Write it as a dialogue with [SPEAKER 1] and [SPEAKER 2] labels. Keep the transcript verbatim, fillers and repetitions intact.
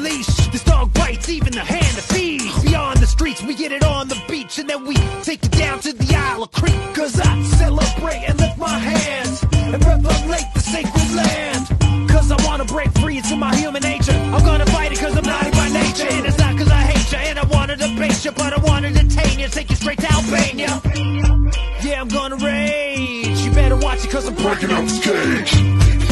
[SPEAKER 1] leash. This dog bites even the hand that feeds. Beyond the streets, we get it on the beach, and then we take it down to the Isle of Creek. Cause I celebrate and lift my hands and revelate the sacred land. Cause I wanna break free, it's in my human nature. I'm gonna fight it cause I'm naughty by nature. And it's not cause I hate you and I wanna debate you, but I wanna detain you, take you straight to Albania. Yeah, I'm gonna rage. You better watch it cause I'm breaking out this cage.